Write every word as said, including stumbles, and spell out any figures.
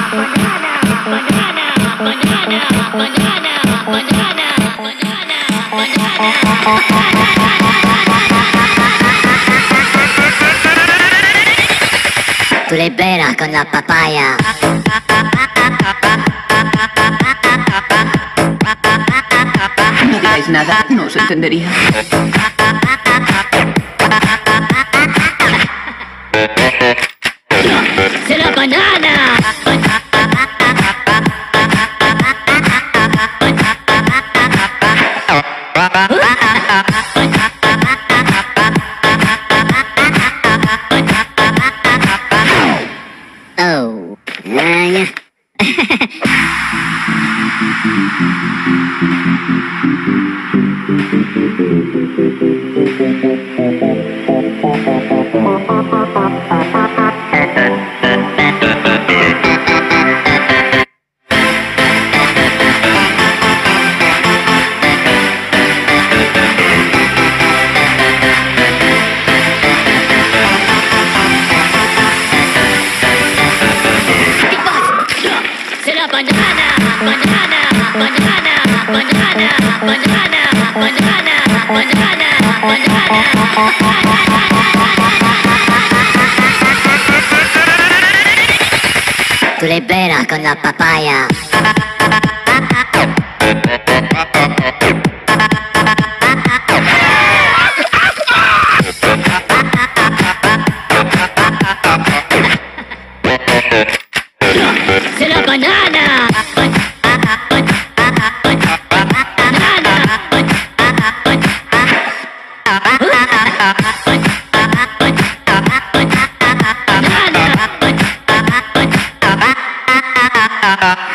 Tú liberas con la papaya. No digáis nada, no os entendería. ¡Se la banana! Oh, yeah. Tú liberas con la papaya. ¡Se la banana! Banana!